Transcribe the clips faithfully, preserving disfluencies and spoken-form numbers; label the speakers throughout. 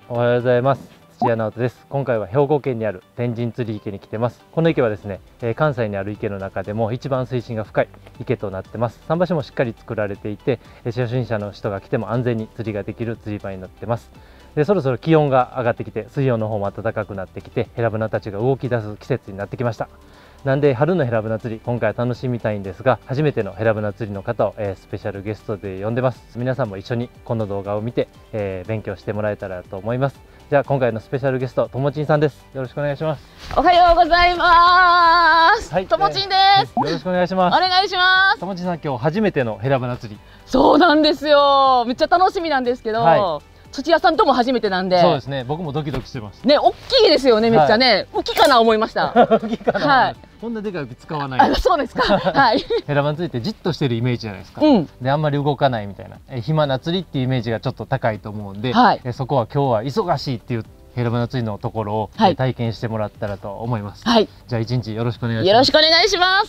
Speaker 1: おはようございます。土屋直人です。今回は兵庫県にある天神釣り池に来てます。この池はですね、えー、関西にある池の中でも一番水深が深い池となってます。桟橋もしっかり作られていて、初心者の人が来ても安全に釣りができる釣り場になってます。で、そろそろ気温が上がってきて、水温の方も暖かくなってきて、ヘラブナたちが動き出す季節になってきました。なんで春のヘラブナ釣り、今回は楽しみたいんですが、初めてのヘラブナ釣りの方を、えー、スペシャルゲストで呼んでます。皆さんも一緒にこの動画を見て、えー、勉強してもらえたらと思います。じゃあ今回のスペシャルゲスト、ともちんさんです。よろしくお願いします。
Speaker 2: おはようございます。はい、ともちんです、
Speaker 1: えー。よろしくお願いします。
Speaker 2: お願いします。
Speaker 1: ともちんさん、今日初めてのヘラブナ釣り。
Speaker 2: そうなんですよ。めっちゃ楽しみなんですけど。はい、土屋さんとも初めてなんで。
Speaker 1: そうですね。僕もドキドキしてます。
Speaker 2: ね、大きいですよね。めっちゃね、はい、浮きかな思いました。
Speaker 1: 浮きかな。
Speaker 2: はい。
Speaker 1: こんなでかい浮き使わない。
Speaker 2: あ、そうですか。はい。
Speaker 1: ヘラブナ釣りってじっとしてるイメージじゃないですか。
Speaker 2: うん。で、
Speaker 1: あんまり動かないみたいな、え暇な釣りっていうイメージがちょっと高いと思うんで、はい、えそこは今日は忙しいっていうヘラブナ釣りのところを、はい、体験してもらったらと思います。はい。じゃあ一日よろしくお願いします。
Speaker 2: よろしくお願いします。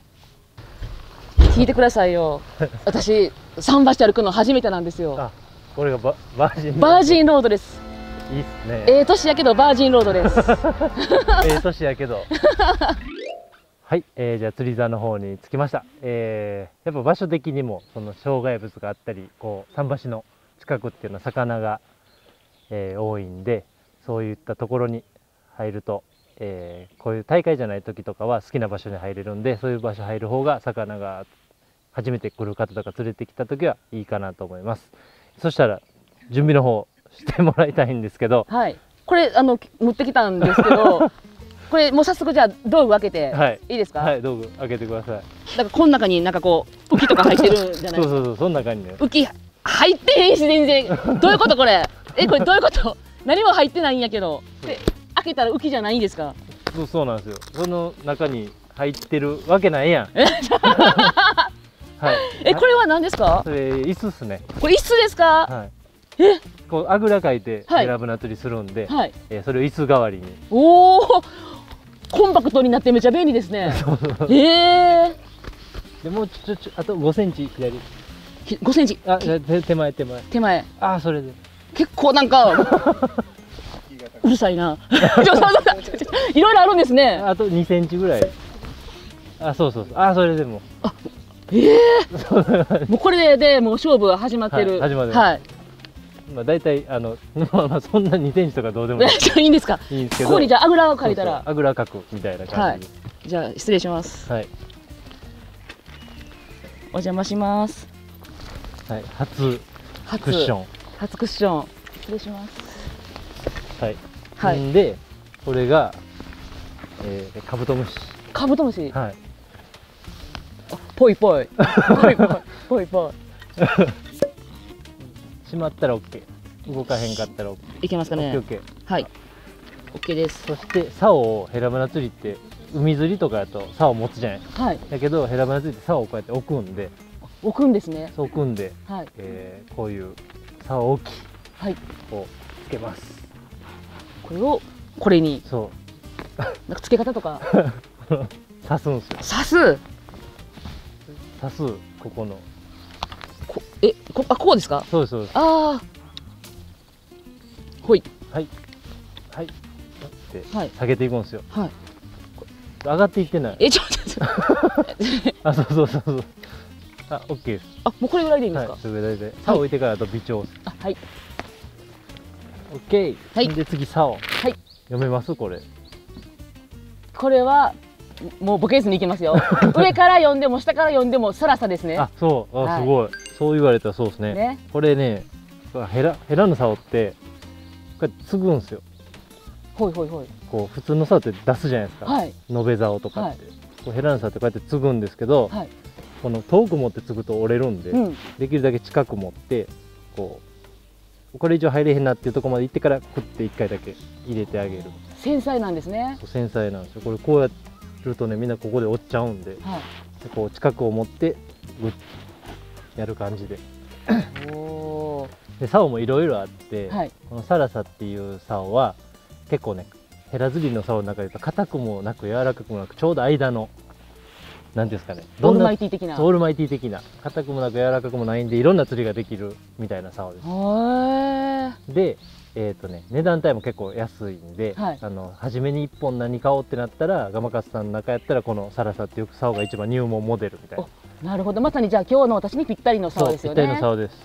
Speaker 2: 聞いてくださいよ。私桟橋歩くの初めてなんですよ。
Speaker 1: あ、これがババージン
Speaker 2: バージンロードです。
Speaker 1: いいっすね。
Speaker 2: ええ年やけどバージンロードです。
Speaker 1: ええ年やけど。はい、えー、じゃあ釣り座の方に着きました。えー、やっぱ場所的にもその障害物があったり、こう桟橋の近くっていうのは魚が、えー、多いんで、そういったところに入ると、えー、こういう大会じゃない時とかは好きな場所に入れるんで、そういう場所入る方が魚が初めて来る方とか連れてきた時はいいかなと思います。そしたら準備の方してもらいたいんですけど、
Speaker 2: はい、これあの持ってきたんですけどこれもう早速じゃあ道具開けて、はい、いいですか？
Speaker 1: はい、道具開けてください。
Speaker 2: だからこの中になんかこう浮きとか入ってるんじゃないですか？
Speaker 1: そうそうそう、その中にね。
Speaker 2: 浮き入ってへんし全然。どういうことこれ？え、これどういうこと？何も入ってないんやけど。で、開けたら浮きじゃないんですか？
Speaker 1: そう、そうなんですよ。その中に入ってるわけないやん。
Speaker 2: はい。え、これは何ですか？
Speaker 1: それ椅子っすね。
Speaker 2: これ椅子ですか？はい。え、
Speaker 1: こうあぐらかいてヘラブナ釣りするんで、はい、えー、それを椅子代わりに。
Speaker 2: おお、コンパクトになってめちゃ便利ですね。ええー。
Speaker 1: でもうちょちょあとごセンチ左。
Speaker 2: ごセンチ。
Speaker 1: あ、手手前手前。
Speaker 2: 手前。
Speaker 1: あ、それで。
Speaker 2: 結構なんかうるさいな。いろいろあるんですね。
Speaker 1: あとにセンチぐらい。あ、そうそうそう。あ、それでも。あ、
Speaker 2: ええー。もうこれででもう勝負は始まってる。
Speaker 1: はい、始まってる。はい。まあ大体あのまあまあそんなにセンチとかどうでもいい。
Speaker 2: いいんですか？
Speaker 1: いいんですけど。
Speaker 2: ここにじゃああぐらを借りたら。
Speaker 1: あぐらかくみたいな感じで。
Speaker 2: はい。じゃあ失礼します。はい。お邪魔します。
Speaker 1: はい。初クッション。
Speaker 2: 初クッション。失礼します。
Speaker 1: はい。はい。でこれが、えー、カブトムシ。
Speaker 2: カブトムシ。
Speaker 1: はい。
Speaker 2: ぽいぽい。ぽいぽい。ぽいぽい。
Speaker 1: 閉まったら オーケー。動かへんかったら オーケー。
Speaker 2: いけますかね。
Speaker 1: オーケー。
Speaker 2: はい。オーケーです。
Speaker 1: そして竿をヘラブナ釣りって海釣りとかだと竿を持つじゃない。はい。だけどヘラブナ釣りって竿をこうやって置くんで。
Speaker 2: 置くんですね。
Speaker 1: そう置くんで、はい、えー、こういう竿を置き、はい、こうつけます。
Speaker 2: これをこれに。
Speaker 1: そう。
Speaker 2: なんか付け方とか。
Speaker 1: 刺すんですよ。
Speaker 2: 刺す。
Speaker 1: 刺すここの。
Speaker 2: こえこあこうですか？
Speaker 1: そうですそうです。
Speaker 2: ああ。ほい。はい
Speaker 1: はい。ってはい、下げていくんですよ。はい。上がっていってない。
Speaker 2: えちょっと。
Speaker 1: あ、そうそうそうそう。あ、オッケーです。
Speaker 2: あ、もうこれぐらいでいいんですか？
Speaker 1: はい、それぐらいで。竿置いてからあと微調。
Speaker 2: あ、はい。
Speaker 1: オッケー。はい。で次竿。はい。読めますこれ？
Speaker 2: これはもうボケずにいきますよ。上から読んでも下から読んでもサラサですね。
Speaker 1: あ、そう。あ、すごい。そう言われたらそうですね。ね。これね、ヘラヘラの竿ってこうやって継ぐんですよ。
Speaker 2: ほいほいほい。
Speaker 1: こう普通の竿って出すじゃないですか。はい。延べ竿とかって。こうヘラの竿ってこうやって継ぐんですけど。はい。この遠く持って継ぐと折れるんで、うん、できるだけ近く持ってこうこれ以上入れへんなっていうところまで行ってからクッていっかいだけ入れてあげる。
Speaker 2: 繊細なんですね。
Speaker 1: そう繊細なんですよ。これこうやるとねみんなここで折っちゃうんで、はい、でこう近くを持ってグッやる感じで。おで竿もいろいろあって、はい、このサラサっていう竿は結構ねヘラ釣りの竿の中で言うと硬くもなく柔らかくもなくちょうど間の。なんですかね。
Speaker 2: オールマイティ的な。
Speaker 1: オールマイティ的な。硬くもなく柔らかくもないんで、いろんな釣りができるみたいな竿です。で、 えーとね、値段帯も結構安いんで、
Speaker 2: はい、
Speaker 1: あの初めにいっぽん何買おうってなったらガマカスさんの中やったらこのサラサっていう竿が一番入門モデルみたいな。
Speaker 2: なるほど、まさにじゃあ今日の私にぴったりの竿ですよね。
Speaker 1: ぴったりの竿です。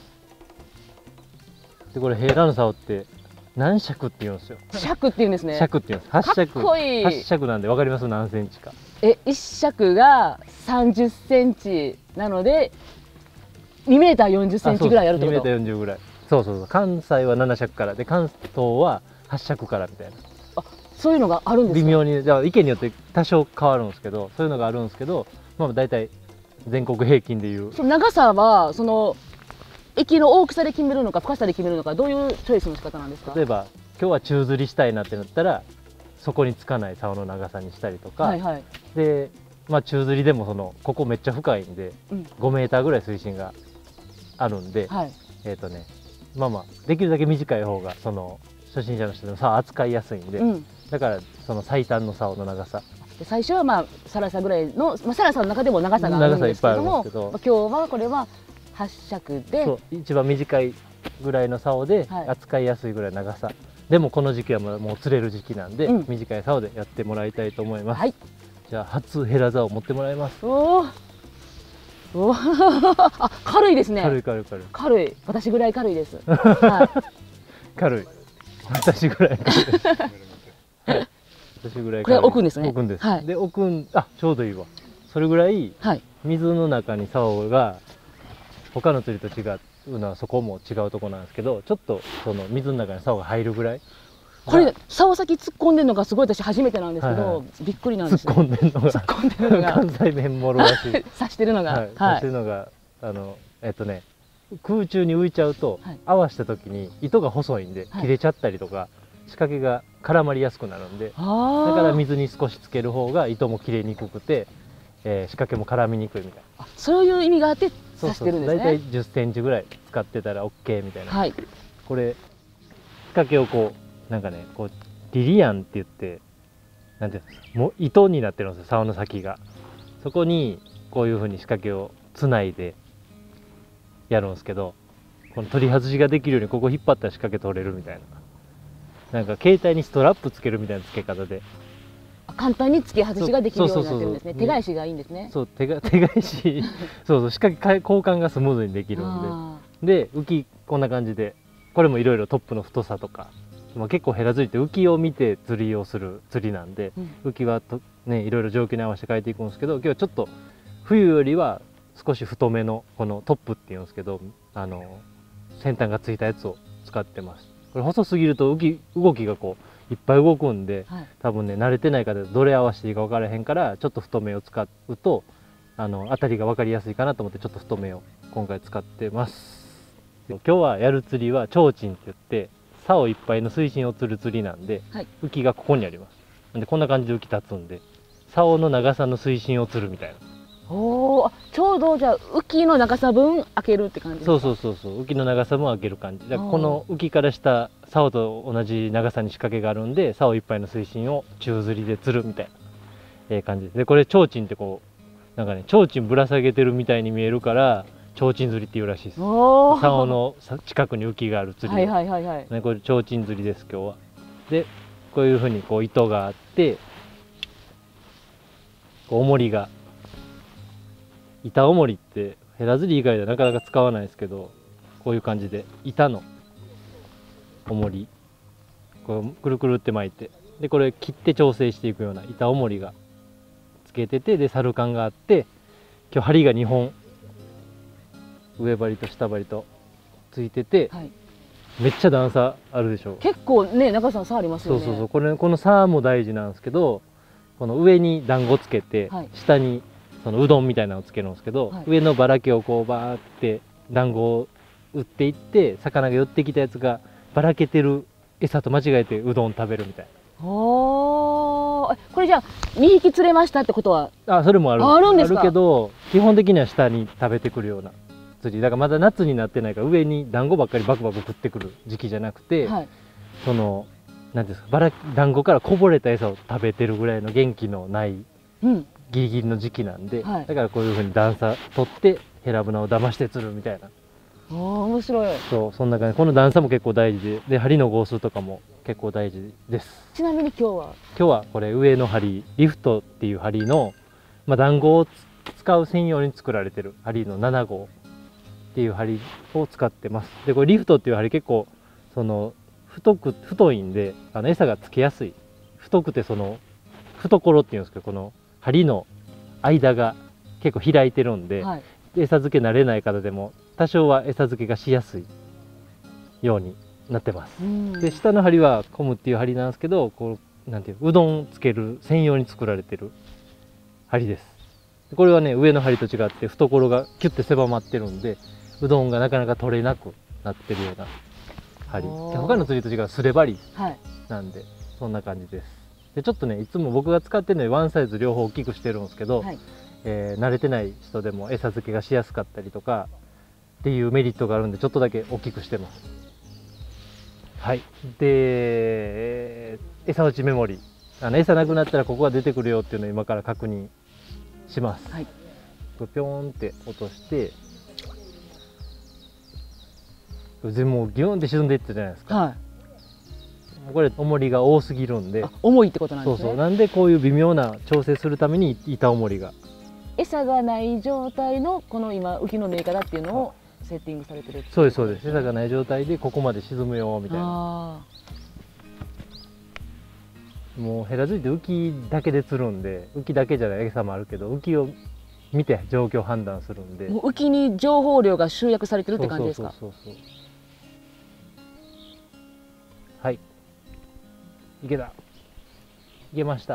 Speaker 1: でこれヘイラの竿って何尺って言うんですよ。
Speaker 2: 尺って言うんですね。
Speaker 1: 尺って言うんです。はち尺。
Speaker 2: かっこいい。
Speaker 1: はち尺なんで分かります？何センチか。
Speaker 2: え、いち尺がさんじゅっセンチなのでにメーターよんじゅっセンチぐらいあるってこと？
Speaker 1: にメーターよんじゅうぐらい。そうそうそう。関西はなな尺からで関東ははち尺からみたいな。
Speaker 2: あ、そういうのがあるんですか？
Speaker 1: 微妙に、じゃあ池によって多少変わるんですけど、そういうのがあるんですけど、まあ大体全国平均でいう。
Speaker 2: その長さはその液の大きさで決めるのか深さで決めるのか、どういうチョイスの仕方なんですか？
Speaker 1: 例えば今日は宙吊りしたいなってなったらそこにつかない竿の長さにしたりとか、
Speaker 2: はいはい、
Speaker 1: で、まあ、宙吊りでもそのここめっちゃ深いんで、うん、ごメーターぐらい水深があるんで、はい、えっ、ー、とねまあまあできるだけ短い方がその初心者の人でも竿扱いやすいんで、うん、だからその最短の竿の長さ。
Speaker 2: 最初はまあサラサぐらいの、まあ、サラサの中でも長さがあるんですけども、まあ、今日はこれははち尺で
Speaker 1: そう一番短いぐらいの竿で扱いやすいぐらい長さ、はい、でもこの時期はもう釣れる時期なんで、うん、短い竿でやってもらいたいと思います、はい、じゃあ初ヘラ竿を持ってもらいます。
Speaker 2: おおあ、軽いですね。
Speaker 1: 軽い軽い軽い
Speaker 2: 軽い、私ぐらい軽いです、はい、
Speaker 1: 軽い、私ぐらい軽いはい、私ぐらい
Speaker 2: これ置くんですね。
Speaker 1: 置くんです、
Speaker 2: はい、
Speaker 1: で置くん、あ、ちょうどいいわ。それぐらい水の中に竿が他の釣りと違うのはそこも違うところなんですけど、ちょっとその水の中に竿が入るぐらい。
Speaker 2: これ竿先突っ込んでるのがすごい私初めてなんですけど、はいはい、びっくりなんですよ。
Speaker 1: 突っ込んでるのが突っ込んでるのが関西弁もろらしい
Speaker 2: 刺してるのが、はい、
Speaker 1: 刺してるのがあのえっとね空中に浮いちゃうと、はい、合わした時に糸が細いんで切れちゃったりとか、はい、仕掛けが絡まりやすくなるんで、だから水に少しつける方が糸も切れにくくて、えー、仕掛けも絡みにくいみたいな、
Speaker 2: そういう意味があって刺してるんですね。
Speaker 1: だいたいじゅっセンチぐらい使ってたら オーケー みたいな、
Speaker 2: はい、
Speaker 1: これ仕掛けをこうなんかねこうリリアンって言ってなんていうんですか、もう糸になってるんですよ、竿の先が。そこにこういうふうに仕掛けをつないでやるんですけど、この取り外しができるようにここ引っ張ったら仕掛け取れるみたいな、なんか携帯にストラップつけるみたいな付け方で
Speaker 2: 簡単に付け外しができるようになってるんですね。手返しがいいんですね。
Speaker 1: そう、手が手返しそうそう仕掛け交換がスムーズにできるんで、で浮きこんな感じで、これもいろいろトップの太さとか、まあ、結構ヘラ釣りって浮きを見て釣りをする釣りなんで、うん、浮きはとねいろいろ状況に合わせて変えていくんですけど、今日はちょっと冬よりは少し太めのこのトップっていうんですけど、あの先端がついたやつを使ってます。これ細すぎると浮き動きがこういっぱい動くんで、はい、多分ね慣れてない方でどれ合わせていいか分からへんから、ちょっと太めを使うとあの当たりが分かりやすいかなと思ってちょっと太めを今回使ってます。今日はやる釣りは提灯って言って竿いっぱいの水深を釣る釣りなんで、はい、浮きがここにあります。なんでこんな感じで浮き立つんで、竿の長さの水深を釣るみたいな。
Speaker 2: おお、ちょうどじゃあ浮きの長さ分開けるって感じですか？
Speaker 1: そうそうそうそう、浮きの長さも開ける感じ。だからこの浮きから下竿と同じ長さに仕掛けがあるんで、竿いっぱいの水深を宙吊りで釣るみたいな、えー、感じです。でこれ提灯ってこうなんかね提灯ぶら下げてるみたいに見えるから提灯釣りっていうらしいです。竿の近くに浮きがある釣り、はいはいはいはい、ね、これ提灯釣りです今日は。でこういうふうにこう糸があって、こう重りが板重りってヘラ釣り以外ではなかなか使わないですけど、こういう感じで板の重りこうくるくるって巻いて、でこれ切って調整していくような板重りがつけてて、でサルカンがあって、今日針がにほん上針と下針とついてて、はい、めっちゃ段差あるでしょ。
Speaker 2: 結構ね中さん差ありますよね。
Speaker 1: そうそうそう、これこの差も大事なんですけど、この上に団子つけて、はい、下にそのうどんみたいなのをつけるんですけど、はい、上のばらけをこうバーって団子を打っていって、魚が寄ってきたやつがばらけてる餌と間違えてうどん食べるみたいな。
Speaker 2: おー、これじゃあにひき釣れましたってことは？
Speaker 1: あ、それもある。
Speaker 2: あるんですか？
Speaker 1: あるけど基本的には下に食べてくるような釣りだから、まだ夏になってないから上に団子ばっかりバクバク食ってくる時期じゃなくて、はい、そのなんですか、ばら団子からこぼれた餌を食べてるぐらいの元気のない、うん、ギリギリの時期なんで、はい、だからこういうふうに段差取ってヘラブナを騙して釣るみたいな
Speaker 2: ああ、面白い。
Speaker 1: そうそんな感じ。この段差も結構大事で、で針の号数とかも結構大事です。
Speaker 2: ちなみに今日は
Speaker 1: 今日はこれ上の針リフトっていう針の、まあ、団子を使う専用に作られてる針のなな号っていう針を使ってます。でこれリフトっていう針結構その太く太いんで、あの餌がつけやすい。太くてその懐っていうんですけど、この針の間が結構開いてるんで、
Speaker 2: はい、
Speaker 1: 餌付け慣れない方でも多少は餌付けがしやすいようになってます。で下の針はコムっていう針なんですけど、こうなんていううどんつける専用に作られてる針です。これはね上の針と違って懐がキュッて狭まってるんで、うどんがなかなか取れなくなってるような針。他の釣りと違うすれ針なんで、はい、そんな感じです。でちょっとねいつも僕が使ってるのにワンサイズ両方大きくしてるんですけど、はい、えー、慣れてない人でも餌付けがしやすかったりとかっていうメリットがあるんで、ちょっとだけ大きくしてます。はい。で、えー、餌落ちメモリ、あの餌なくなったらここが出てくるよっていうのを今から確認します。はい、これピョーンって落として、全部もうギュンって沈んでいったじゃないですか。はい、これ重りが多すぎるんで、
Speaker 2: 重いってことなんですね。
Speaker 1: そうそう。なんでこういう微妙な調整するために板重りが。
Speaker 2: 餌がない状態のこの今浮きの抜い方っていうのをセッティングされてる。
Speaker 1: そうですそうです。餌がない状態でここまで沈むよみたいな。もうヘラついて浮きだけで釣るんで、浮きだけじゃない餌もあるけど、浮きを見て状況判断するんで、
Speaker 2: もう浮きに情報量が集約されてるって感じですか。
Speaker 1: そうそうそうそう。はい、いけた、いけました。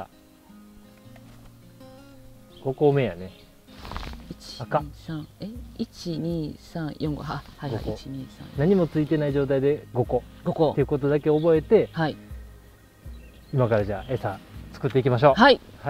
Speaker 1: ごこめやね。赤。
Speaker 2: え、一二三四五、は、はいはい、一二三。
Speaker 1: 何もついてない状態でごこ。
Speaker 2: ごこ。
Speaker 1: っていうことだけ覚えて、
Speaker 2: はい。
Speaker 1: 今からじゃあ餌作っていきましょう。
Speaker 2: はい。
Speaker 1: はい。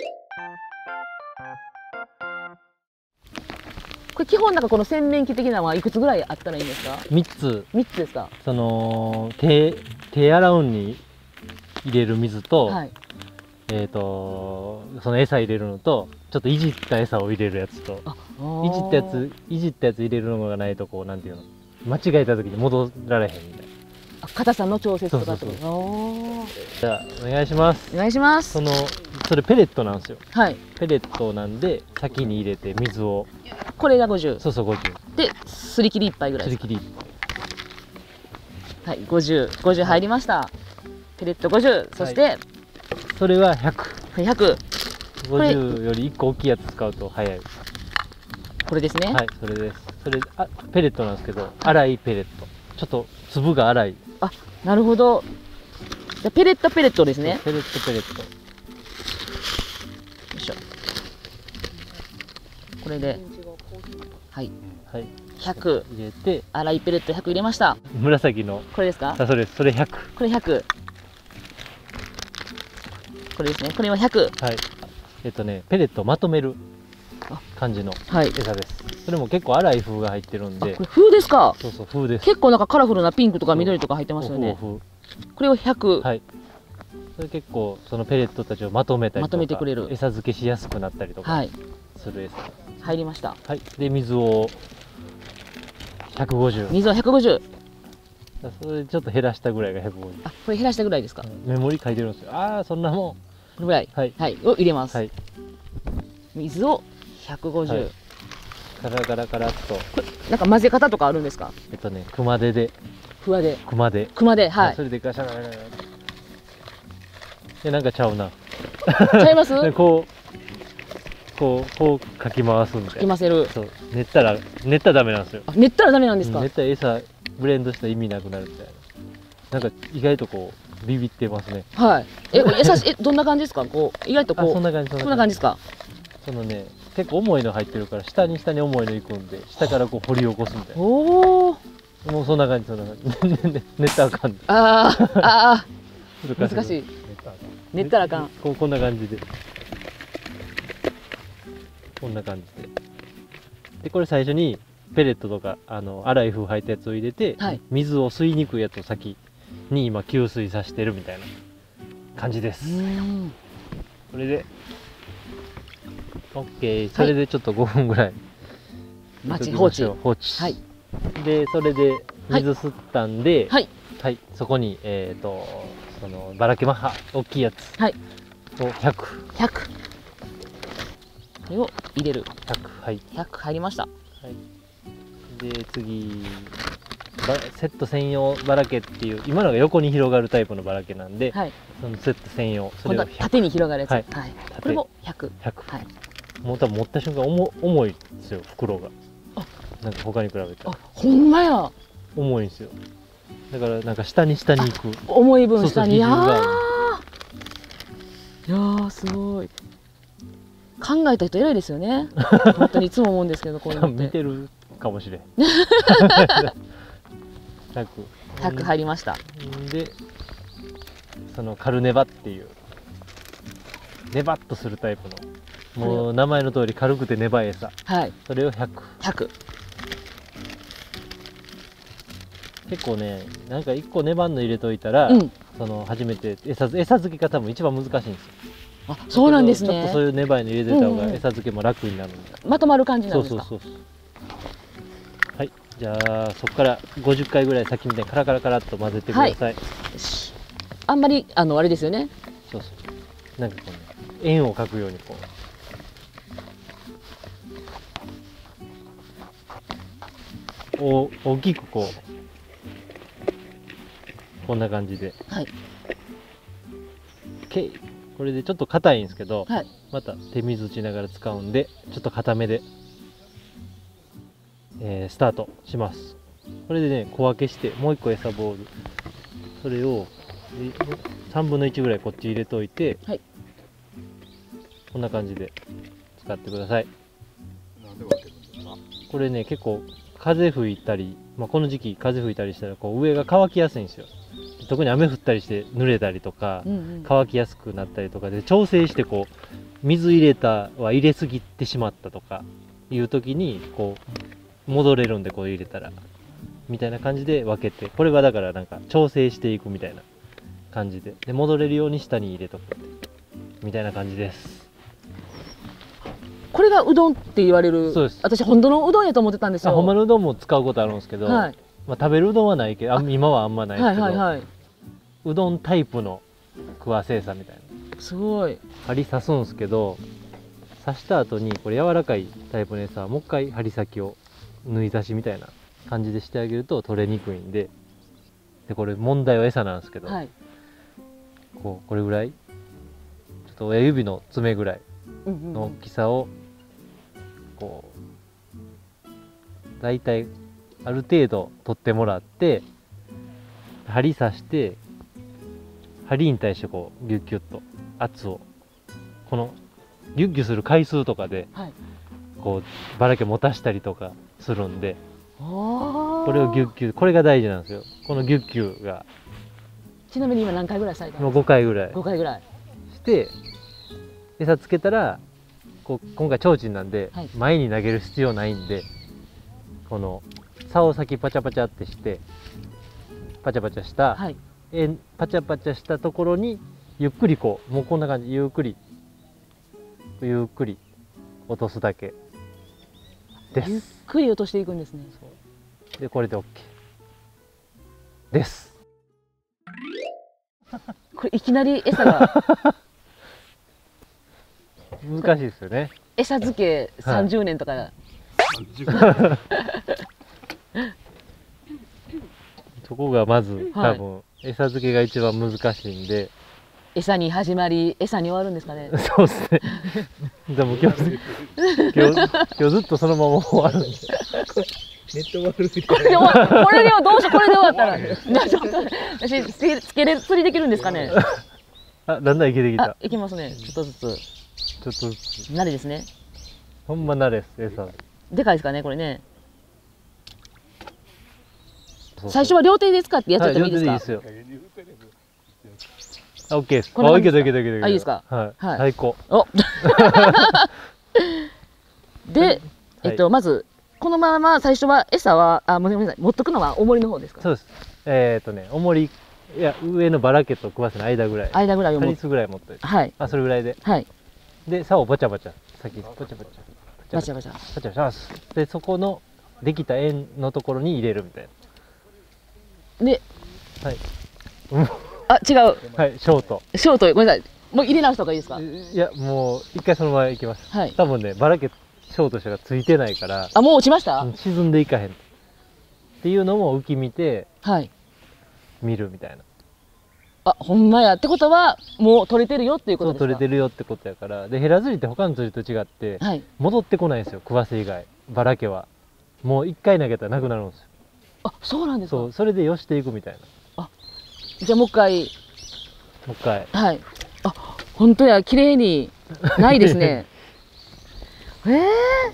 Speaker 2: これ基本なんかこの洗面器的なのはいくつぐらいあったらいいんですか。
Speaker 1: みっつ。
Speaker 2: みっつですか。
Speaker 1: その手手洗うんに入れる水と、はい、えっとその餌入れるのと、ちょっといじった餌を入れるやつと、いじったやついじったやつ入れるのがないとこうなんていうの、間違えた時に戻られへんみたいな。
Speaker 2: 硬さの調節とかってこと。
Speaker 1: じゃあお願いします。
Speaker 2: お願いします。
Speaker 1: そのそれペレットなんですよ。はい。ペレットなんで先に入れて水を。
Speaker 2: これがごじゅう。
Speaker 1: そうそうごじゅう。
Speaker 2: で、すり切りいっぱいぐらい。
Speaker 1: すり切りいっ
Speaker 2: ぱい。はい、ごじゅう、ごじゅう入りました。ペレットごじゅう、そして、はい、
Speaker 1: それはひゃく。
Speaker 2: ひゃく。
Speaker 1: ごじゅうよりいっこ大きいやつ使うと早い。
Speaker 2: これですね。
Speaker 1: はい、それです。それあペレットなんですけど、粗いペレット。ちょっと粒が粗い。
Speaker 2: あ、なるほど。じゃペレットペレットですね。
Speaker 1: ペレットペレット。よ
Speaker 2: いしょ。これで、はい。はい。ひゃく
Speaker 1: 入れて、
Speaker 2: 粗いペレットひゃく入れました。
Speaker 1: 紫の。
Speaker 2: これですか？
Speaker 1: あ、それです。それひゃく。
Speaker 2: これひゃく。これですね。これはひゃく。
Speaker 1: はい。えっとね、ペレットをまとめる感じの餌です。はい、それも結構粗い風が入ってるんで。
Speaker 2: これ風ですか？
Speaker 1: そうそう、風です。
Speaker 2: 結構なんかカラフルなピンクとか緑とか入ってますよね。これをひゃく。
Speaker 1: はい。それ結構そのペレットたちをまとめたりとか、まとめ
Speaker 2: てくれる。
Speaker 1: 餌付けしやすくなったりとかする餌。はい、
Speaker 2: 入りました。
Speaker 1: はい。で水をひゃくごじゅう。
Speaker 2: 水をひゃくごじゅう。
Speaker 1: それちょっと減らしたぐらいがひゃくごじゅう。
Speaker 2: あ、これ減らしたぐらいですか？
Speaker 1: メモリ書いてるんですよ。ああ、そんなもん。
Speaker 2: このぐらい。はい。はい。を入れます。はい。水をひゃくごじゅう。はい、
Speaker 1: カラカラカラっと。こ
Speaker 2: れなんか混ぜ方とかあるんですか？
Speaker 1: えっとね、熊手で。
Speaker 2: 熊手。
Speaker 1: 熊手。
Speaker 2: 熊手、はい。
Speaker 1: それでガシャガシャガシャ。で、なんかちゃうな。
Speaker 2: ちゃいます？
Speaker 1: こう、こう、こうかき回すみたいな。
Speaker 2: かき回せる。
Speaker 1: そう。練ったら、練ったらダメなんですよ。
Speaker 2: あ、練ったらダメなんですか？
Speaker 1: 練ったら餌、ブレンドしたら意味なくなるみたいな。なんか意外とこう、ビビってますね。
Speaker 2: はい。え、これ優しい、え、どんな感じですか？こう、意外とこう。
Speaker 1: そんな感じ、
Speaker 2: そんな感じですか？
Speaker 1: そのね、結構重いの入ってるから、下に下に重いのいくんで、下からこう掘り起こすみたいな。おお。もうそんな感じ、そんな感じ。練ったらあかん。
Speaker 2: ああ、ああ。難しい。練ったらあかん。
Speaker 1: こう、こんな感じで。こんな感じで。で、これ最初にペレットとか、あの、粗い風入ったやつを入れて、はい、水を吸いにくいやつを先に今給水させてるみたいな感じです。これで。オッケー、それでちょっとごふんぐらい
Speaker 2: 待ち放置
Speaker 1: 放置、
Speaker 2: はい、
Speaker 1: でそれで水吸ったんで、
Speaker 2: はい
Speaker 1: はい、そこにえっ、とそのばらけマッハ大きいやつ
Speaker 2: はい
Speaker 1: をひゃく、
Speaker 2: ひゃくこれを入れる。
Speaker 1: ひゃく、はい、
Speaker 2: ひゃく入りました。
Speaker 1: はい、で次ばセット専用ばらけっていう今のが横に広がるタイプのばらけなんで、
Speaker 2: はい、
Speaker 1: そのセット専用そ
Speaker 2: 今度は
Speaker 1: れをひゃく、
Speaker 2: 縦に広がるやつ。
Speaker 1: は
Speaker 2: はいい、これもひゃく。
Speaker 1: ひゃく、
Speaker 2: はい。
Speaker 1: もう多分持った瞬間重重いんですよ袋が。なんか他に比べて
Speaker 2: あ、ほんまや。
Speaker 1: 重いんですよ。だからなんか下に下に行く。
Speaker 2: 重い分下に。いや
Speaker 1: そうそう比重が
Speaker 2: ーいやーすごい。考えた人偉いですよね。本当にいつも思うんですけど、こういうのって。
Speaker 1: 見てるかもしれん。ひゃく。
Speaker 2: ひゃく入りました。
Speaker 1: で、そのカルネバっていうネバっとするタイプの、もう名前の通り軽くてネバい餌。
Speaker 2: はい。
Speaker 1: それをひゃく。
Speaker 2: ひゃく。
Speaker 1: 結構ね、なんかいっこ粘んの入れといたら、
Speaker 2: うん。
Speaker 1: その初めて餌餌付けが多分一番難しいんですよ。
Speaker 2: あ、そうなんです
Speaker 1: ちょっとそう
Speaker 2: ね。
Speaker 1: いう粘いの入れてた方
Speaker 2: うんうん
Speaker 1: が餌付けも楽になるんで。
Speaker 2: まとまる感じな
Speaker 1: そ
Speaker 2: んですか。
Speaker 1: うそうそうそう。はい、じゃあそこからごじゅっかいぐらい先みたいにカラカラカラっと混ぜてください。
Speaker 2: よし。あんまりあのあれですよね。
Speaker 1: そうそう。なんかこうね、円を描くようにこう。お大きくこうこんな感じで、
Speaker 2: はい。
Speaker 1: けこれでちょっと硬いんですけど、
Speaker 2: はい。
Speaker 1: また手水打ちながら使うんでちょっと硬めで、えースタートします。これでね小分けしてもう一個餌ボール、それをえさんぶんのいちぐらいこっち入れといて、
Speaker 2: はい。
Speaker 1: こんな感じで使ってください。
Speaker 3: なんで分けるんですか？
Speaker 1: これね結構風吹いたり、まあ、この時期風吹いたりしたらこう上が乾きやすいんですよ。特に雨降ったりして濡れたりとか、
Speaker 2: うんうん。
Speaker 1: 乾きやすくなったりとかで調整してこう水入れたは入れすぎてしまったとかいう時にこう戻れるんで、こう入れたらみたいな感じで分けて、これはだからなんか調整していくみたいな感じで、で戻れるように下に入れとくみたいな感じです。
Speaker 2: これがうどんって言われる。
Speaker 1: そうです。
Speaker 2: 私本当のうどんやと思ってたんですよ。
Speaker 1: あ、ほんまのうどんも使うことあるんですけど、
Speaker 2: はい。
Speaker 1: まあ、食べるうどんはないけど、あ今はあんまないです
Speaker 2: はい
Speaker 1: けど、
Speaker 2: はいはい。
Speaker 1: うどんタイプの食わせ餌みたいな
Speaker 2: すごい。
Speaker 1: 針刺すんですけど、刺した後にこれ柔らかいタイプの餌はもう一回針先を縫い刺しみたいな感じでしてあげると取れにくいんで、でこれ問題は餌なんですけど、
Speaker 2: はい。
Speaker 1: こうこれぐらいちょっと親指の爪ぐらい
Speaker 2: うんうん
Speaker 1: の大
Speaker 2: うん。
Speaker 1: きさをこうだいたいある程度取ってもらって、針刺して針に対してこうギュッギュッと圧を、このギュッギュする回数とかで
Speaker 2: はい。
Speaker 1: こうばらけ持たしたりとかするんで、
Speaker 2: こ
Speaker 1: これをギュッギュ、これが大事なんですよ。このギュッギュが
Speaker 2: ちなみに今何回ぐらいされた
Speaker 1: もう
Speaker 2: の？
Speaker 1: ごかいぐらい
Speaker 2: ごかいぐらい。
Speaker 1: して餌つけたら、こう今回提灯なんで、
Speaker 2: はい
Speaker 1: 前に投げる必要ないんで、この竿先パチャパチャってしてパチャパチャした、
Speaker 2: はい。
Speaker 1: えパチャパチャしたところにゆっくりこう、もうこんな感じ、ゆっくりゆっくり落とすだけで
Speaker 2: ゆっ
Speaker 1: す。
Speaker 2: くり落としていくんですね。
Speaker 1: でこれで OK です。
Speaker 2: これいきなり餌が
Speaker 1: 難しいですよね。
Speaker 2: 餌漬けさんじゅうねんとか。
Speaker 1: そこがまず多
Speaker 2: はい
Speaker 1: 分、餌漬けが一番難しいんで、
Speaker 2: 餌に始まり餌に終わるんですかね。
Speaker 1: そうですね。でも今日今日今日ずっとそのまま終わるんで。
Speaker 3: ネット悪いみ
Speaker 2: こ
Speaker 3: たいな。
Speaker 2: れで終わこれでどうしよう、これで終わったらなちょっと私つけつけれ釣りできるんですかね。
Speaker 1: あ、だんだんいけてき
Speaker 2: あ
Speaker 1: た。、
Speaker 2: いきますね。ちょっとずつ
Speaker 1: ちょっとずつ。
Speaker 2: 慣れですね。
Speaker 1: ほんま慣れです、餌。
Speaker 2: でかいですかね、これね。
Speaker 1: そうそう
Speaker 2: 最初は両手で使ってやっちゃってもいいですか。
Speaker 1: はい、両手でいいですよ。あ、オッケーです。あ、
Speaker 2: こんな感じ
Speaker 1: いけたいけたいけた。
Speaker 2: あいいですか
Speaker 1: はい。
Speaker 2: はい
Speaker 1: 最高。
Speaker 2: おで、えっと、まずこのまま最初は餌はあごめんなさい、持っとくのは重りの方ですか。
Speaker 1: そうです。えっとね、重り、いや、上のバラケと食わせの間ぐらい。
Speaker 2: 間ぐらいを持っ
Speaker 1: サリスぐらい持っといて。
Speaker 2: はい
Speaker 1: あ、それぐらいで。
Speaker 2: はい。
Speaker 1: で、竿をバチャバチャ。先、バチャバチャ。
Speaker 2: バチャバチャ。
Speaker 1: バチャバチャ。で、そこのできた円のところに入れるみたい
Speaker 2: で、
Speaker 1: な。はい。
Speaker 2: あ、違う。
Speaker 1: はい、ショート。
Speaker 2: ショート、ごめんなさい。もう入れ直した方がいいですか？
Speaker 1: いや、もう一回そのまま行きます。
Speaker 2: はい。
Speaker 1: 多分ね、ばらけショートしたがついてないから、
Speaker 2: あ、もう落ちました？
Speaker 1: うん沈んでいかへん。っていうのも浮き見て
Speaker 2: はい。
Speaker 1: 見るみたいな。
Speaker 2: あ、ほんまや。ってことは、もう取れてるよっていうことですか？
Speaker 1: そう取れてるよってことやから。で、ヘラ釣りって他の釣りと違って、
Speaker 2: はい。
Speaker 1: 戻ってこないんですよ、食わせ以外。ばらけは。もう一回投げたらなくなるんですよ。
Speaker 2: あ、そうなんですか？
Speaker 1: そう、それでよしていくみたいな。
Speaker 2: じゃあもう一回。
Speaker 1: もう一回。
Speaker 2: はい。あ、本当や、綺麗にないですね。ええ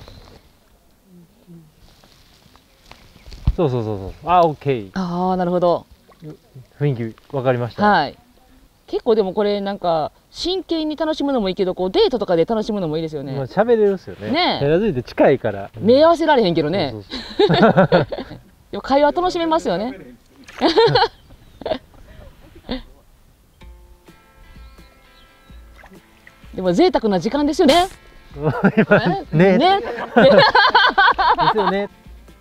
Speaker 1: そうそうそうそう。あ、オッケー。
Speaker 2: ああ、なるほど。
Speaker 1: 雰囲気分かりました。
Speaker 2: はい。結構でもこれなんか真剣に楽しむのもいいけど、こうデートとかで楽しむのもいいですよね。
Speaker 1: まあ喋れるっすよね。
Speaker 2: ねえ
Speaker 1: ヘラ釣りって近いから。
Speaker 2: 目合わせられへんけどね。
Speaker 1: そうそうそう
Speaker 2: でも会話楽しめますよね。でも贅沢な時間ですよね。
Speaker 1: ね。
Speaker 2: ね。
Speaker 1: ですよね。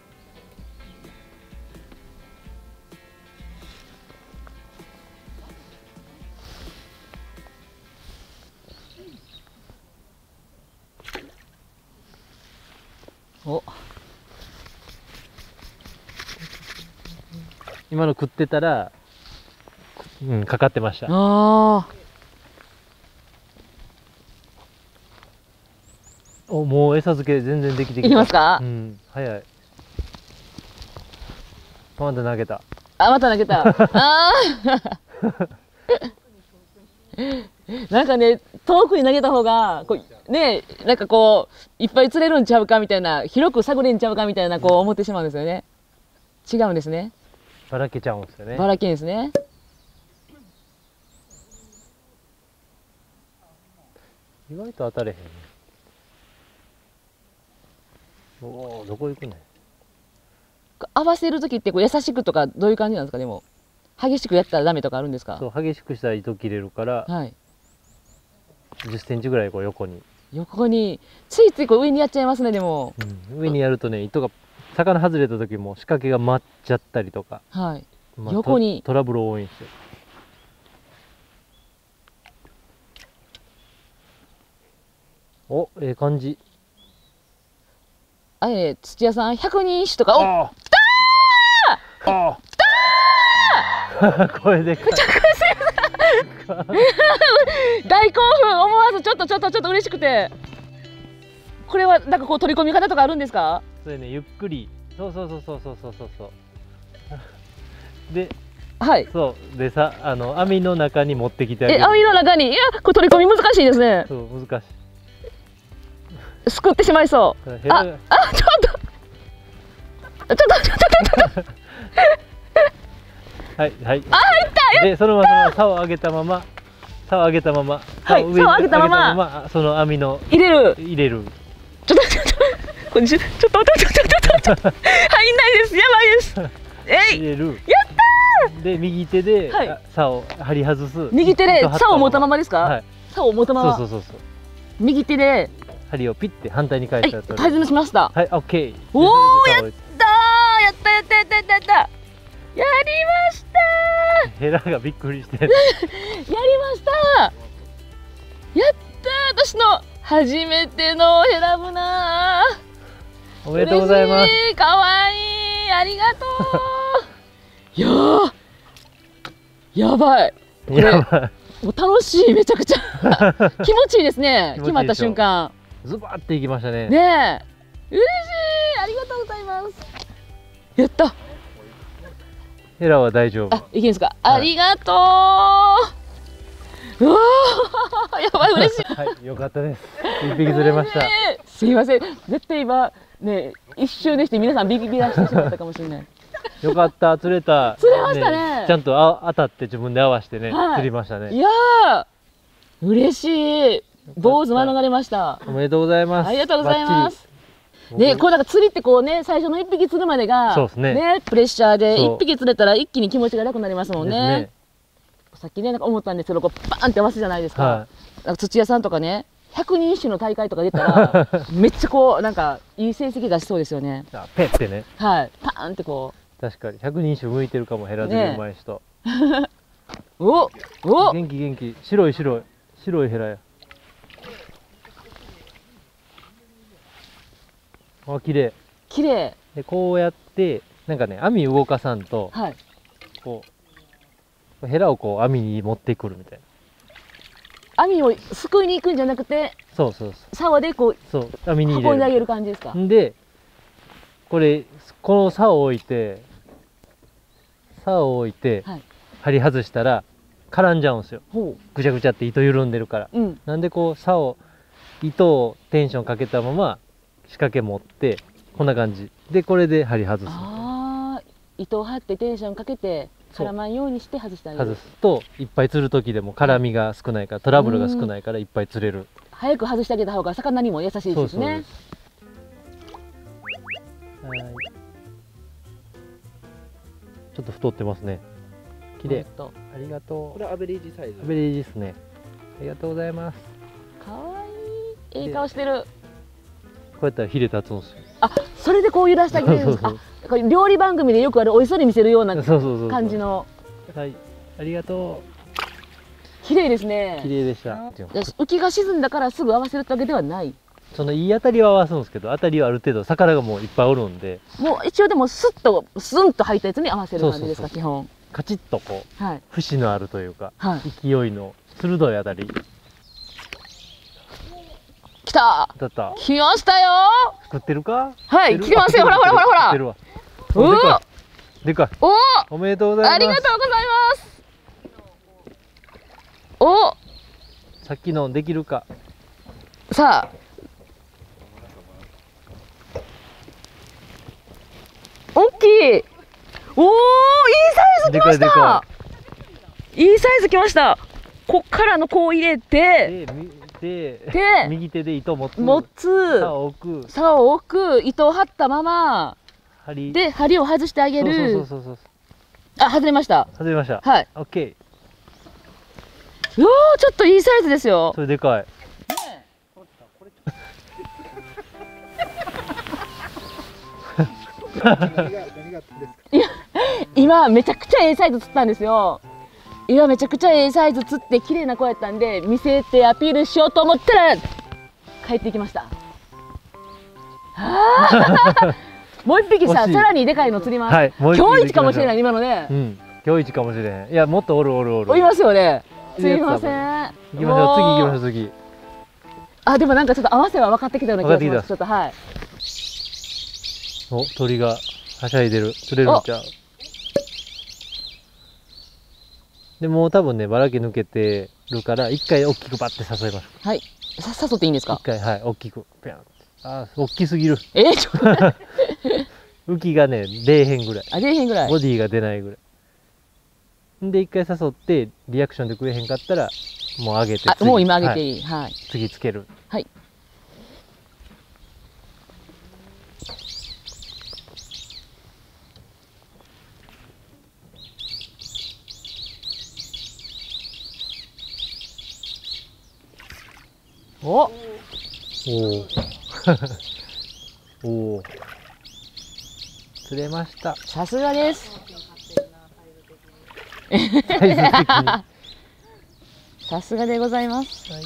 Speaker 2: お、
Speaker 1: 今の食ってたら、うん、かかってました。
Speaker 2: あ
Speaker 1: お、もう餌付け全然できてき
Speaker 2: あ、い
Speaker 1: た。
Speaker 2: きますか
Speaker 1: う？ん、早い。まだ投げた。
Speaker 2: あ、また投げた。ああ。なんかね、遠くに投げた方が、こう、ね、なんかこう、いっぱい釣れるんちゃうかみたいな、広く探れんちゃうかみたいな、こう思ってしまうんですよね。違うんですね。
Speaker 1: ばらけちゃうんですよね。
Speaker 2: ばらけんですね。
Speaker 1: 意外と当たれへんね。おお、どこ行くね。
Speaker 2: 合わせる時ってこう優しくとかどういう感じなんですか？でも激しくやったらダメとかあるんですか？
Speaker 1: そう、激しくしたら糸切れるから、
Speaker 2: はい。
Speaker 1: じゅっセンチぐらいこう横に、
Speaker 2: 横についついこう上にやっちゃいますね。でも、
Speaker 1: うん、上にやるとね、糸が魚外れた時も仕掛けが舞っちゃったりとか、
Speaker 2: はい。
Speaker 1: まあ
Speaker 2: 横に
Speaker 1: トトラブル多いんですよ。お、ええ感じ。
Speaker 2: あれ、土屋さん百人一首とか、お、
Speaker 1: ああ、来たー。ああ。これでかい。
Speaker 2: 大興奮、思わずちょっとちょっとちょっと嬉しくて。これはなんかこう取り込み方とかあるんですか？
Speaker 1: それね、ゆっくり。そうそうそうそうそうそうそうそう。で、
Speaker 2: はい。
Speaker 1: そうでさ、あの網の中に持ってきてあげ
Speaker 2: え、
Speaker 1: る。
Speaker 2: 網の中に、いや、これ取り込み難しいですね。
Speaker 1: そう難しい。
Speaker 2: すくってしまいそう。
Speaker 1: ヘラ
Speaker 2: あ、あ、ちょっと。ちょっと、ちょっと、ちょっと。
Speaker 1: はいはい。
Speaker 2: あ、入った。
Speaker 1: で、そのまま竿を上げたまま、竿を上げたまま、
Speaker 2: はい
Speaker 1: 竿を上に
Speaker 2: 竿を上げたまま
Speaker 1: 上げたその網の
Speaker 2: 入れる。
Speaker 1: 入れる。
Speaker 2: ちょっと、ちょっと、これちょちょっと、ちょっと、ちょっと、ちょっと、入んないです。やばいです。えい。
Speaker 1: 入れる。
Speaker 2: やった
Speaker 1: で、右手で、
Speaker 2: はい
Speaker 1: あ竿を張り外す。
Speaker 2: 右手で
Speaker 1: 糸張
Speaker 2: 竿を持ったままですか？
Speaker 1: はい。
Speaker 2: 竿を持ったまま。
Speaker 1: そうそうそうそう。
Speaker 2: 右手で、
Speaker 1: 針をピッて反対に返
Speaker 2: はい、
Speaker 1: したら取れる。
Speaker 2: 外しました。
Speaker 1: はい、オッケー。
Speaker 2: おー
Speaker 1: でそれで竿を
Speaker 2: やったー、やったやったやったやったやった。やりました
Speaker 1: ヘラがびっくりして。
Speaker 2: ー。やりましたー。やったー、私の初めてのヘラブナー。
Speaker 1: おめでとうございます。
Speaker 2: 嬉しい、かわいい、ありがとう。いやー、やばい。これ
Speaker 1: やばい。
Speaker 2: もう楽しい、めちゃくちゃ気持ちいいですね。
Speaker 1: 気持ちいいでしょ
Speaker 2: 決まった瞬間。
Speaker 1: ズバっていきましたね。
Speaker 2: ねえ、嬉しい、ありがとうございます。やった。
Speaker 1: ヘラは大丈夫。
Speaker 2: あ、いけんすか。
Speaker 1: はい
Speaker 2: ありがとう。うわー、やばい、嬉しい。
Speaker 1: はい、よかったです。一匹釣れました。
Speaker 2: ねえすいません、絶対今ね、一瞬でして皆さんビビビらしてしまったかもしれない。
Speaker 1: よかった、釣れた。
Speaker 2: 釣れましたね
Speaker 1: ちゃんとあ当たって自分で合わせてね、
Speaker 2: はい
Speaker 1: 釣りましたね。
Speaker 2: いやー、嬉しい。坊主免れました。
Speaker 1: おめでとうございます。
Speaker 2: ありがとうございます。
Speaker 1: バッチリ。
Speaker 2: ね、こうなんか釣りってこうね、最初の一匹釣るまでが
Speaker 1: そうですね
Speaker 2: プレッシャーで
Speaker 1: そう
Speaker 2: 一匹釣れたら一気に気持ちが楽になりますもん
Speaker 1: です
Speaker 2: ね。さっきね、なんか思ったんですけど、こうパーンって合わせじゃないですか。
Speaker 1: は
Speaker 2: なんか土屋さんとかね、 ひゃくにん種の大会とか出たらめっちゃこうなんかいい成績出しそうですよね。
Speaker 1: あペッてね。
Speaker 2: はいパーンってこ
Speaker 1: 確かにひゃくにん種向いてるかも、ヘラ釣りうまい人。
Speaker 2: うおお
Speaker 1: 元気元気。白い白い白いヘラや。あ綺麗。
Speaker 2: 綺麗。
Speaker 1: でこうやってなんかね、網動かさんと
Speaker 2: はい。
Speaker 1: こうヘラをこう網に持ってくるみたいな。
Speaker 2: 網をすくいに行くんじゃなくて
Speaker 1: そうそうそ
Speaker 2: 竿でこう
Speaker 1: うそう、網に入れる。
Speaker 2: 運んであげる感じですか。
Speaker 1: んでこれこの竿を置いて竿を置いて、
Speaker 2: はい。
Speaker 1: 針外したら絡んじゃうんですよ。
Speaker 2: ほ
Speaker 1: ぐちゃぐちゃって糸緩んでるから。
Speaker 2: う。うん。
Speaker 1: なんでこう竿糸をテンションかけたまま仕掛け持ってこんな感じで、これで針外す。
Speaker 2: ああ、糸を張ってテンションかけて
Speaker 1: そう
Speaker 2: 絡まんようにして外してあげる。
Speaker 1: 外すといっぱい釣る時でも絡みが少ないから、トラブルが少ないからいっぱい釣れる。
Speaker 2: 早く外してあげた方が魚にも優しい
Speaker 1: そう
Speaker 2: ですね。
Speaker 1: そうです。はい。ちょっと太ってますね。綺麗。
Speaker 2: ほんと
Speaker 1: ありがとう。
Speaker 3: これアベレージサイズ。
Speaker 1: アベレージですね。ありがとうございます。
Speaker 2: かわいい。いい顔してる。
Speaker 1: こうやったらヒレ立つんですよ。
Speaker 2: あ、それでこう揺らしてあげるんですか。
Speaker 1: そう
Speaker 2: あ、これ料理番組でよくあるおいしそうに見せるような
Speaker 1: そうそうそうそう。
Speaker 2: 感じの。
Speaker 1: はい。ありがと
Speaker 2: 綺麗です
Speaker 1: う。綺
Speaker 2: ね。
Speaker 1: 麗でした。
Speaker 2: じゃあ浮きが沈んだからすぐ合わせるってわけではない。
Speaker 1: そのいい当たりは合わすんですけど、当たりはある程度魚がもういっぱいおるんで、
Speaker 2: もう一応でもスッとスンと入ったやつに合わせる感じですか、
Speaker 1: そうそう
Speaker 2: 基本。
Speaker 1: カチッとこう
Speaker 2: はい
Speaker 1: 節のあるというか、
Speaker 2: はい。
Speaker 1: 勢いの鋭い当たり。
Speaker 2: 来た。
Speaker 1: だった
Speaker 2: 来ましたよ。
Speaker 1: 食ってるか？
Speaker 2: はい、
Speaker 1: 食ってる
Speaker 2: 来てますよ。ほらほらほらほら。
Speaker 1: 食ってるわ。
Speaker 2: うお
Speaker 1: でかい。でかい。
Speaker 2: お
Speaker 1: おめでとうございます。
Speaker 2: ありがとうございます。お、
Speaker 1: さっきのできるか。
Speaker 2: さあ。大きい。おお、いいサイズ来まし
Speaker 1: でかいでか
Speaker 2: た。いいサイズ来ました。こっからのこう入れて、
Speaker 1: で、みで、
Speaker 2: で
Speaker 1: 右手で糸持つ。
Speaker 2: 持つ、
Speaker 1: 竿を置く。
Speaker 2: 竿を置く、糸を張ったまま、
Speaker 1: 針。
Speaker 2: で針を外してあげ
Speaker 1: そうそう
Speaker 2: る。
Speaker 1: そうそうそう。
Speaker 2: あ、外れました。
Speaker 1: 外れました。
Speaker 2: はい。
Speaker 1: オッケー。
Speaker 2: うおー、ちょっといいサイズですよ。
Speaker 1: それでかい。
Speaker 3: 何が何があったんですか。
Speaker 2: 今めちゃくちゃええサイズ釣ったんですよ。今めちゃくちゃええサイズ釣って綺麗な子やったんで、見せてアピールしようと思ったら帰ってきました。あーもう一匹さ、
Speaker 1: 惜しい
Speaker 2: さらにでかいの釣ります。
Speaker 1: はい。もう一匹
Speaker 2: 今日一かもしれない
Speaker 1: い。
Speaker 2: 今のね
Speaker 1: う。ん。今日一かもしれへん。いや、もっとおるおるおる。
Speaker 2: いますよね。す
Speaker 1: いる
Speaker 2: いませ
Speaker 1: やつだ
Speaker 2: ん。
Speaker 1: 行きましょう。次行きましょ
Speaker 2: う。
Speaker 1: う。次。
Speaker 2: あ、でもなんかちょっと合わせは分かってきたような気がします。ちょっとはい。
Speaker 1: お、鳥がはしゃいでる。釣れるんちゃう。でもう多分ね、ばらけ抜けてるから、一回大きくバッて誘います。
Speaker 2: はい。さ誘っていいんですか
Speaker 1: 一。回、はい、大きく。ぴゃん。あー、大きすぎる。
Speaker 2: えー、ちょっと待って
Speaker 1: 浮きがね、出えへんぐらい。
Speaker 2: あ、出えへんぐらい。
Speaker 1: ボディが出ないぐらい。んで、一回誘って、リアクションで食えへんかったら、もう上げて。
Speaker 2: あ、
Speaker 1: 次
Speaker 2: もう今上げて
Speaker 1: はい
Speaker 2: いい。はい。
Speaker 1: 次つける。
Speaker 2: はい。お、
Speaker 1: おお。おお。釣れました。
Speaker 2: さすがです。
Speaker 1: サイズ的に。は
Speaker 2: さすがでございます。
Speaker 1: い。はい。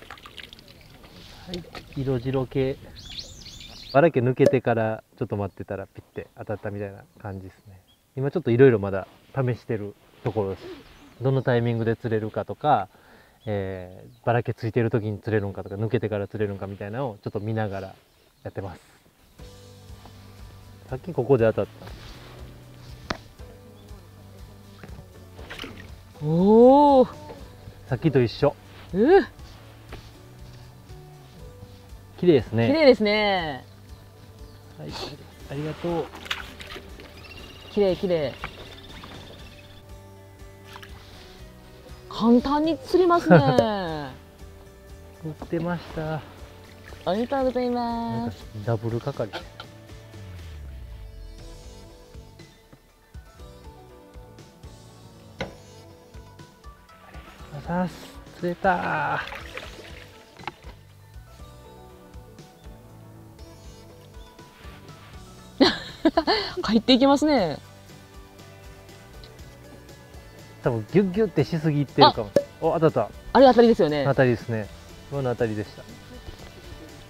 Speaker 1: 色白系。ばらけ抜けてから、ちょっと待ってたら、ピッて当たったみたいな感じですね。今ちょっといろいろまだ試してるところです。どのタイミングで釣れるかとか、えー、ばらけついてる時に釣れるんかとか、抜けてから釣れるんかみたいなのをちょっと見ながらやってます。さっきここで当たった。
Speaker 2: おお。
Speaker 1: さっきと一緒。
Speaker 2: うっ。
Speaker 1: 綺麗ですね。
Speaker 2: 綺麗ですね。
Speaker 1: はい、ありがとう。
Speaker 2: 綺麗綺麗。簡単に釣りますね。
Speaker 1: 売ってました。
Speaker 2: ありがとうござい
Speaker 1: なんか
Speaker 2: ます。
Speaker 1: ダブル係。あさす釣れたー。
Speaker 2: 入っていきますね。
Speaker 1: 多分ギュッギュッってしすぎてるかも。お、当たった。
Speaker 2: あれ当たりですよね
Speaker 1: 当。たりですね。この当たりでした。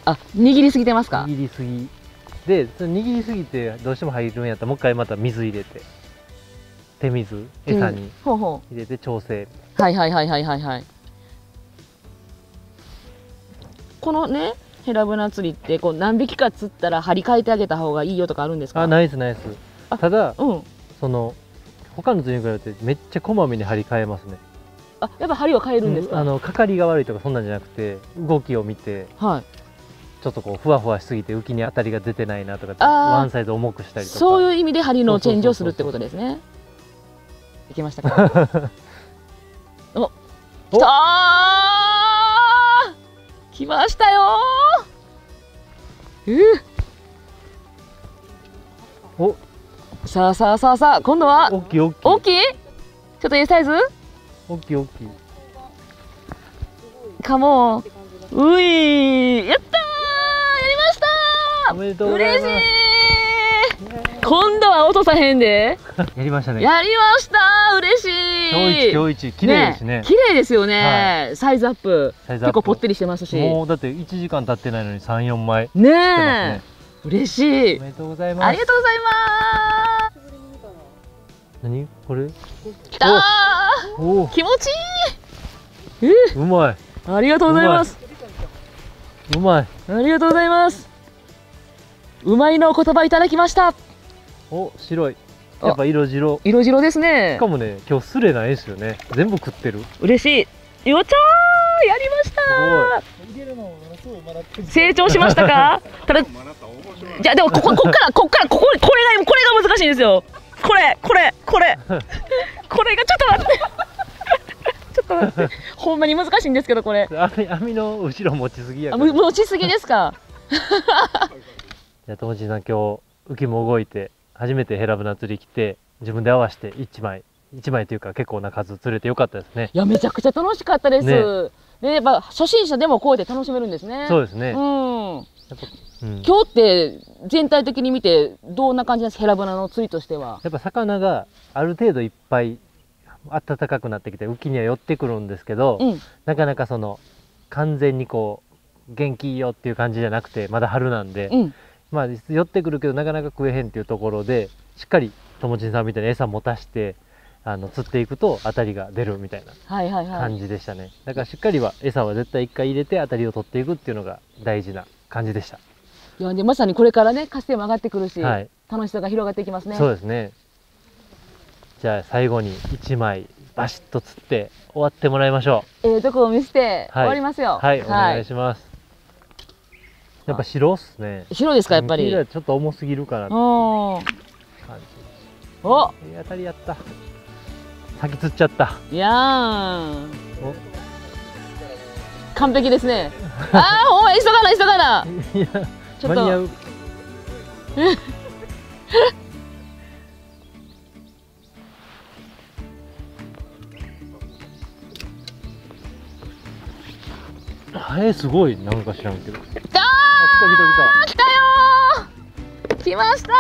Speaker 2: あ、握りすぎてますか。
Speaker 1: 握りすぎで、その握りすぎてどうしても入るんやったらもう一回また水入れて、手水餌に
Speaker 2: ほうほ
Speaker 1: 入れて調整。
Speaker 2: う。はいはいはいはいはいはい。このねヘラブナ釣りってこう何匹か釣ったら張り替えてあげた方がいいよとかあるんですか。
Speaker 1: あ、ナイスナイス。
Speaker 2: あ
Speaker 1: ただ
Speaker 2: うん。
Speaker 1: その他の釣りに比べてめっちゃこまめに張り替えますね。
Speaker 2: あ、やっぱ針を変えるんですか。
Speaker 1: うん、あのかかりが悪いとかそんなんじゃなくて、動きを見て
Speaker 2: はい。
Speaker 1: ちょっとこうふわふわしすぎて浮きに当たりが出てないなとか、
Speaker 2: あー
Speaker 1: ワンサイズ重くしたりとか。
Speaker 2: そういう意味で針のチェンジをするってことですね。いけましたか。お、来たー。来ましたよー。う
Speaker 1: お、
Speaker 2: さあさあさあさあ、今度は
Speaker 1: 大きい大きい
Speaker 2: 大きい。ちょっといいサイズ。
Speaker 1: 大きい大きい。
Speaker 2: カモン。うい、やったー、やりましたー。
Speaker 1: おめでとうございます。
Speaker 2: 嬉しい。今度は落とさへんで。
Speaker 1: やりましたね。
Speaker 2: やりましたー、嬉しい。
Speaker 1: 今日一今日一綺麗ですね。
Speaker 2: 綺麗ですよね。サイズアップ。
Speaker 1: サイズアップ
Speaker 2: 結構ぽってりしてますし。
Speaker 1: もうだっていちじかん経ってないのにさん、よんまい。
Speaker 2: ね
Speaker 1: ます
Speaker 2: え
Speaker 1: ね。
Speaker 2: 嬉しい。
Speaker 1: おめでとうございます。
Speaker 2: ありがとうございます。
Speaker 1: 何これ？
Speaker 2: きたー。
Speaker 1: おお、
Speaker 2: 気持ちいい。う
Speaker 1: うまい。
Speaker 2: ありがとうございます。
Speaker 1: うまい。
Speaker 2: ありがとうございます。うまいのお言葉いただきました。
Speaker 1: お、白い。やっぱ色白。
Speaker 2: 色白ですね
Speaker 1: しか。もね、今日すれないですよね。全部食ってる。
Speaker 2: 嬉しい。よっちゃー、やりました
Speaker 3: 入れるのもものすごい学ってる。
Speaker 2: 成長しましたか。ただ、じゃあでもこここっからこっからこここれがこれが難しいんですよ。これこれこれこれがちょっと待ってちょっと待って、ほんまに難しいんですけどこれ。
Speaker 1: 網網の後ろ持ちすぎや
Speaker 2: あ、
Speaker 1: から。
Speaker 2: も持ちすぎですか。
Speaker 1: じゃあともちんさん、今日浮きも動いて初めてヘラブナ釣り来て自分で合わせていちまいいちまいというか結構な数釣れてよかったですね。
Speaker 2: いやめちゃくちゃ楽しかったです。
Speaker 1: ね
Speaker 2: でやっぱ初心者でもこうやって楽しめるんですね。
Speaker 1: そうですね。
Speaker 2: うん。
Speaker 1: やっぱうん
Speaker 2: 今日って全体的に見てどんな感じですか、ヘラブナの釣りとしては。
Speaker 1: やっぱ魚がある程度いっぱい暖かくなってきて浮きには寄ってくるんですけど、
Speaker 2: うん。
Speaker 1: なかなかその完全にこう元気いいよっていう感じじゃなくてまだ春なんで、
Speaker 2: うん。
Speaker 1: まあ寄ってくるけどなかなか食えへんっていうところでしっかりともちんさんみたいに餌持たしてあの釣っていくと当たりが出るみたいな
Speaker 2: はいはいはい。
Speaker 1: 感じでしたね。だからしっかりは餌は絶対一回入れて当たりを取っていくっていうのが大事な感じでした。
Speaker 2: いやでまさにこれからね活性も上がってくるし、
Speaker 1: はい
Speaker 2: 楽しさが広がっていきますね。
Speaker 1: そうですね。じゃあ最後にいちまいバシッと釣って終わってもらいましょ
Speaker 2: ええとこを見せて
Speaker 1: はい
Speaker 2: 終わりますよ。
Speaker 1: う。はい、お願いします。やっぱ白っすね。
Speaker 2: 白ですかやっぱり。
Speaker 1: 黄色はちょっと重すぎるかなって
Speaker 2: お
Speaker 1: 感
Speaker 2: お。
Speaker 1: じ。いい当たりやった。先釣っちゃった。
Speaker 2: いやーん。
Speaker 1: お
Speaker 2: 完璧ですね。ああほんま急がな急がな。
Speaker 1: いや、
Speaker 2: ちょっと
Speaker 1: 間に合う。あれすごいなんか知らんけど。
Speaker 2: 来たー。
Speaker 1: あ、来た来た
Speaker 2: 来たよー。来ました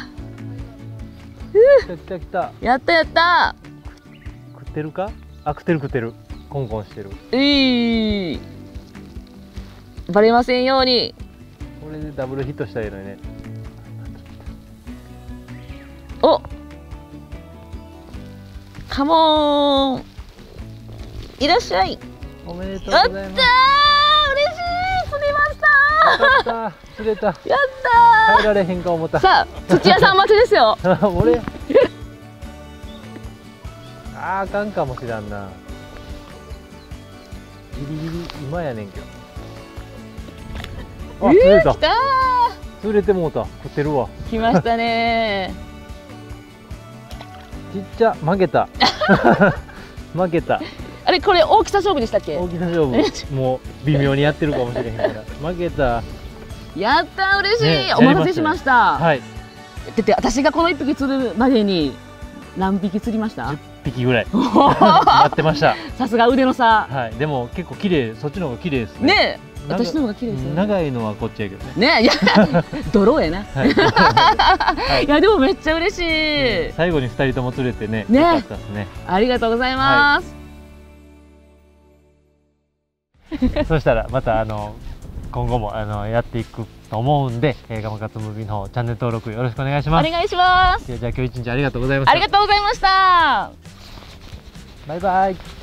Speaker 1: 来た。来た来た来た。
Speaker 2: ー。やったやった
Speaker 1: 食ってるか？あ、食ってる食ってる。コンコンしてる。
Speaker 2: ー。いい。バレませんように。
Speaker 1: これでダブルヒットしたらいいのにね。
Speaker 2: お。カモン。いらっしゃい。
Speaker 1: おめでとうご
Speaker 2: やったー。
Speaker 1: ざいます。
Speaker 2: 嬉しい。釣りましたー。
Speaker 1: やった釣れた。
Speaker 2: やっ
Speaker 1: 入られへんか思った。
Speaker 2: たー。さあ土屋さん待ちですよ。
Speaker 1: 俺あーあかんかもしらんな。ギリギリ今やねんけど。あ、釣れた
Speaker 2: 来。たー。
Speaker 1: 釣れてもうた。食ってるわ。
Speaker 2: 来ましたね
Speaker 1: ちっちゃ負けた。負けた。
Speaker 2: ー。あれこれ大きさ勝負でしたっけ？
Speaker 1: 大きさ勝負もう微妙にやってるかもしれへんから負けた。
Speaker 2: やったー嬉しい、
Speaker 1: ね
Speaker 2: お待たせしました。
Speaker 1: はい、
Speaker 2: だって私がこの一匹釣るまでに何匹釣りました
Speaker 1: じゅっぴきぐらい待ってました。
Speaker 2: さすが腕の差
Speaker 1: はい、でも結構綺麗、そっちの方が綺麗ですね。
Speaker 2: ね私の方が綺麗ですよね。
Speaker 1: 長いのはこっちやけどね。
Speaker 2: ね、いや、泥やな。
Speaker 1: はいはい
Speaker 2: いや、でもめっちゃ嬉しい。
Speaker 1: 最後にふたりとも釣れてね、
Speaker 2: ね
Speaker 1: よかったですね。
Speaker 2: ありがとうございます。
Speaker 1: そしたらまたあの今後もあのやっていくと思うんで、えー、ガマカツムービーの方チャンネル登録よろしくお願いします。
Speaker 2: お願いします。
Speaker 1: じゃあ今日一日ありがとうございました。
Speaker 2: ありがとうございました。
Speaker 1: バイバイ。